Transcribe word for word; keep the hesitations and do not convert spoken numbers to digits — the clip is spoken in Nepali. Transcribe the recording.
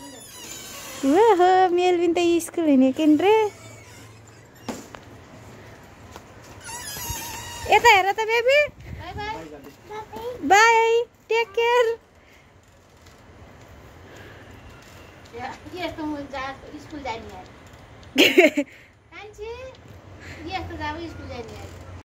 ओहो मेलविन त स्कुल हिँड्यो किन रे यता हेर त बेबी बाई टेक केयर यस्तो स्कुल जाने यार कान्छी यस्तो जाऊ स्कुल जाने यार